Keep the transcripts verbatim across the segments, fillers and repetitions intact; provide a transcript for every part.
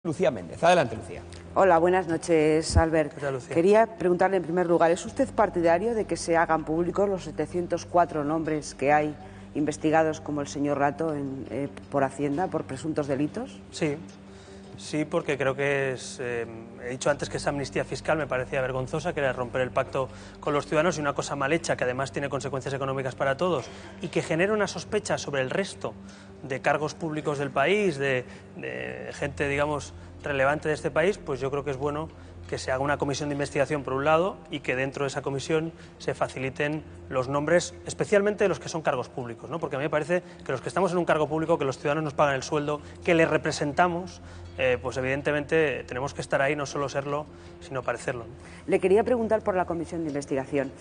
Lucía Méndez. Adelante, Lucía. Hola, buenas noches, Albert. ¿Qué tal, Lucía? Quería preguntarle en primer lugar, ¿es usted partidario de que se hagan públicos los setecientos cuatro nombres que hay investigados como el señor Rato en, eh, por Hacienda, por presuntos delitos? Sí, sí, porque creo que es... Eh, he dicho antes que esa amnistía fiscal me parecía vergonzosa, que era romper el pacto con los ciudadanos y una cosa mal hecha que además tiene consecuencias económicas para todos y que genera una sospecha sobre el resto de cargos públicos del país, de, de gente, digamos, relevante de este país, pues yo creo que es bueno que se haga una comisión de investigación por un lado y que dentro de esa comisión se faciliten los nombres, especialmente de los que son cargos públicos, ¿no? Porque a mí me parece que los que estamos en un cargo público, que los ciudadanos nos pagan el sueldo, que les representamos, eh, pues evidentemente tenemos que estar ahí, no solo serlo, sino parecerlo. Le quería preguntar por la comisión de investigación.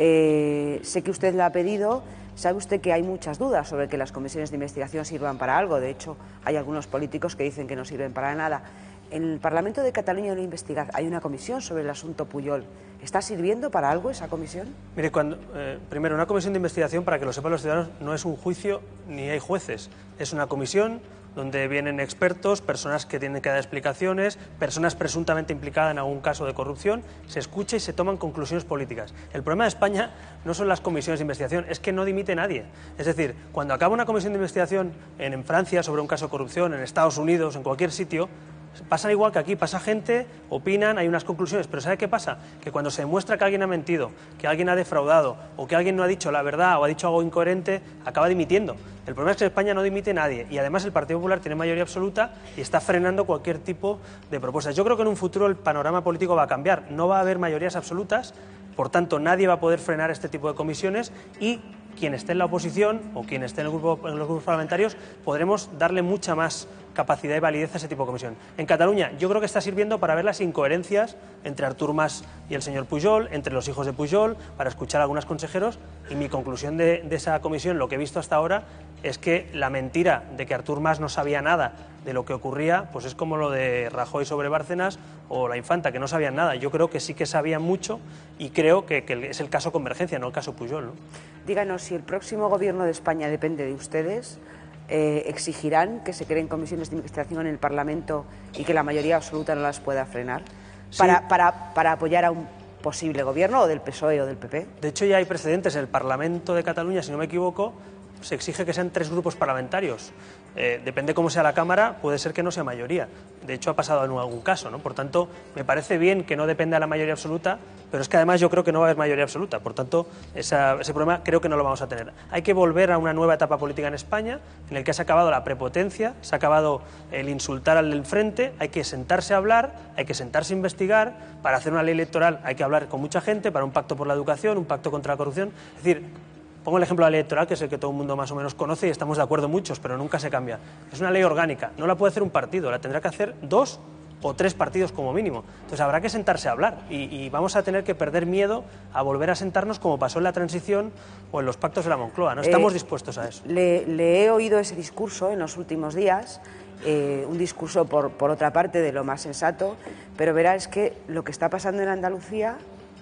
Eh, sé que usted la ha pedido. Sabe usted que hay muchas dudas sobre que las comisiones de investigación sirvan para algo. De hecho, hay algunos políticos que dicen que no sirven para nada. En el Parlamento de Cataluña hay una, investiga... hay una comisión sobre el asunto Pujol. ¿Está sirviendo para algo esa comisión? Mire, cuando, eh, primero, una comisión de investigación, para que lo sepan los ciudadanos, no es un juicio ni hay jueces. Es una comisión donde vienen expertos, personas que tienen que dar explicaciones, personas presuntamente implicadas en algún caso de corrupción, se escucha y se toman conclusiones políticas. El problema de España no son las comisiones de investigación, es que no dimite nadie. Es decir, cuando acaba una comisión de investigación en, en Francia sobre un caso de corrupción, en Estados Unidos, en cualquier sitio, pasa igual que aquí, pasa gente, opinan, hay unas conclusiones, pero ¿sabe qué pasa? Que cuando se demuestra que alguien ha mentido, que alguien ha defraudado o que alguien no ha dicho la verdad o ha dicho algo incoherente, acaba dimitiendo. El problema es que en España no dimite nadie y además el Partido Popular tiene mayoría absoluta y está frenando cualquier tipo de propuestas. Yo creo que en un futuro el panorama político va a cambiar, no va a haber mayorías absolutas, por tanto nadie va a poder frenar este tipo de comisiones y quien esté en la oposición o quien esté en, el grupo, en los grupos parlamentarios podremos darle mucha más capacidad y validez a ese tipo de comisión. En Cataluña yo creo que está sirviendo para ver las incoherencias entre Artur Mas y el señor Pujol, entre los hijos de Pujol, para escuchar a algunos consejeros y mi conclusión de, de esa comisión, lo que he visto hasta ahora, es que la mentira de que Artur Mas no sabía nada de lo que ocurría, pues es como lo de Rajoy sobre Bárcenas o la Infanta, que no sabían nada. Yo creo que sí que sabían mucho y creo que, que es el caso Convergencia, no el caso Pujol, ¿no? Díganos, si el próximo gobierno de España depende de ustedes, eh, ¿exigirán que se creen comisiones de investigación en el Parlamento y que la mayoría absoluta no las pueda frenar? Sí. Para, para, para apoyar a un posible gobierno o del P S O E o del P P. De hecho ya hay precedentes. En el Parlamento de Cataluña, si no me equivoco, se exige que sean tres grupos parlamentarios. Eh, depende cómo sea la Cámara, puede ser que no sea mayoría. De hecho, ha pasado en algún caso, ¿no? Por tanto, me parece bien que no dependa de la mayoría absoluta, pero es que además yo creo que no va a haber mayoría absoluta. Por tanto, esa, ese problema creo que no lo vamos a tener. Hay que volver a una nueva etapa política en España, en la que se ha acabado la prepotencia, se ha acabado el insultar al del frente, hay que sentarse a hablar, hay que sentarse a investigar. Para hacer una ley electoral hay que hablar con mucha gente, para un pacto por la educación, un pacto contra la corrupción. Es decir, pongo el ejemplo de la ley electoral, que es el que todo el mundo más o menos conoce y estamos de acuerdo muchos, pero nunca se cambia. Es una ley orgánica, no la puede hacer un partido, la tendrá que hacer dos o tres partidos como mínimo. Entonces habrá que sentarse a hablar y, y vamos a tener que perder miedo a volver a sentarnos como pasó en la transición o en los pactos de la Moncloa. No estamos eh, dispuestos a eso. Le, le he oído ese discurso en los últimos días, eh, un discurso por, por otra parte de lo más sensato, pero verá, es que lo que está pasando en Andalucía,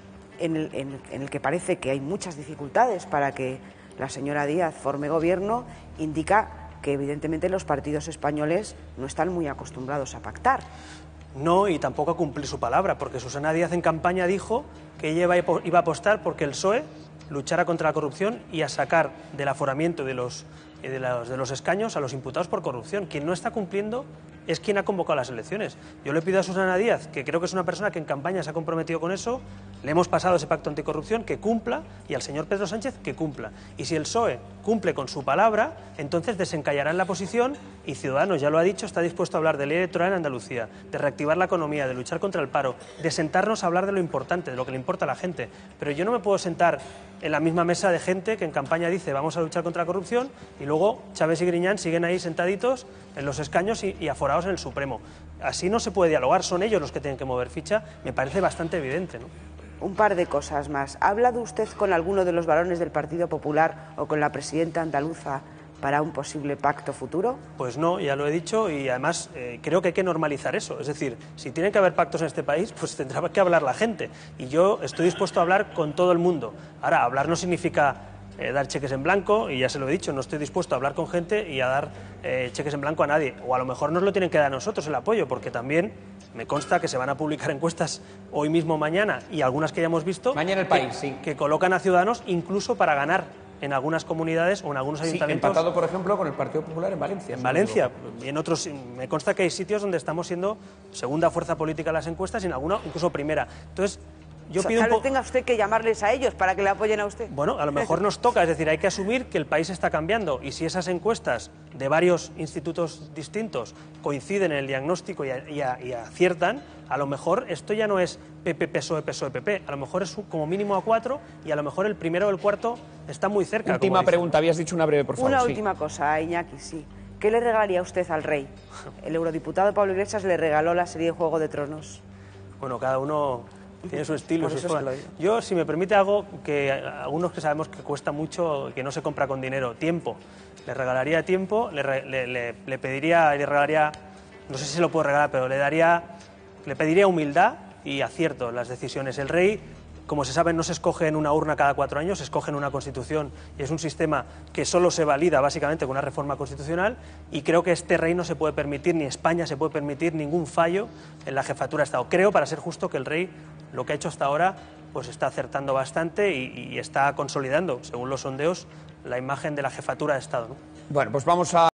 En el, en, en el que parece que hay muchas dificultades para que la señora Díaz forme gobierno, indica que evidentemente los partidos españoles no están muy acostumbrados a pactar. No, y tampoco a cumplir su palabra, porque Susana Díaz en campaña dijo que ella iba a apostar porque el P S O E luchara contra la corrupción y a sacar del aforamiento de los, de los, de los escaños a los imputados por corrupción. Quien no está cumpliendo es quien ha convocado las elecciones. Yo le pido a Susana Díaz, que creo que es una persona que en campaña se ha comprometido con eso, le hemos pasado ese pacto anticorrupción, que cumpla, y al señor Pedro Sánchez que cumpla. Y si el P S O E cumple con su palabra, entonces desencallará en la posición y Ciudadanos, ya lo ha dicho, está dispuesto a hablar de ley electoral en Andalucía, de reactivar la economía, de luchar contra el paro, de sentarnos a hablar de lo importante, de lo que le importa a la gente. Pero yo no me puedo sentar en la misma mesa de gente que en campaña dice vamos a luchar contra la corrupción y luego Chávez y Griñán siguen ahí sentaditos en los escaños y, y aforados en el Supremo. Así no se puede dialogar, son ellos los que tienen que mover ficha, me parece bastante evidente, ¿no? Un par de cosas más. ¿Ha hablado usted con alguno de los varones del Partido Popular o con la presidenta andaluza para un posible pacto futuro? Pues no, ya lo he dicho y además eh, creo que hay que normalizar eso. Es decir, si tiene que haber pactos en este país, pues tendrá que hablar la gente. Y yo estoy dispuesto a hablar con todo el mundo. Ahora, hablar no significa eh, dar cheques en blanco, y ya se lo he dicho, no estoy dispuesto a hablar con gente y a dar eh, cheques en blanco a nadie. O a lo mejor nos lo tienen que dar a nosotros el apoyo, porque también me consta que se van a publicar encuestas hoy mismo, mañana, y algunas que ya hemos visto, mañana el que, país, sí. que colocan a Ciudadanos incluso para ganar en algunas comunidades o en algunos ayuntamientos. Sí, empatado, por ejemplo, con el Partido Popular en Valencia. En Valencia, y en otros, me consta que hay sitios donde estamos siendo segunda fuerza política en las encuestas y en alguno incluso primera. Entonces, yo o sea, pido un tal vez poco... tenga usted que llamarles a ellos para que le apoyen a usted. Bueno, a lo mejor nos toca, es decir, hay que asumir que el país está cambiando, y si esas encuestas de varios institutos distintos coinciden en el diagnóstico y, a, y, a, y aciertan, a lo mejor esto ya no es P P, P S O E, P S O E, P P, a lo mejor es como mínimo a cuatro, y a lo mejor el primero o el cuarto está muy cerca. Última pregunta, habías dicho una breve, por favor. Una sí. última cosa, Iñaki, sí. ¿Qué le regalaría usted al rey? El eurodiputado Pablo Iglesias le regaló la serie de Juego de Tronos. Bueno, cada uno tiene su estilo. Por Su eso se lo digo. Yo, si me permite algo que algunos que sabemos que cuesta mucho, que no se compra con dinero, tiempo. Le regalaría tiempo, le, re, le, le, le pediría, le regalaría, no sé si se lo puedo regalar, pero le daría, le pediría humildad y acierto en las decisiones. El rey, como se sabe, no se escoge en una urna cada cuatro años, se escoge en una constitución, y es un sistema que solo se valida básicamente con una reforma constitucional, y creo que este rey no se puede permitir, ni España se puede permitir ningún fallo en la jefatura de Estado. Creo, para ser justo, que el rey lo que ha hecho hasta ahora pues está acertando bastante y, y está consolidando, según los sondeos, la imagen de la jefatura de Estado, ¿no? Bueno, pues vamos a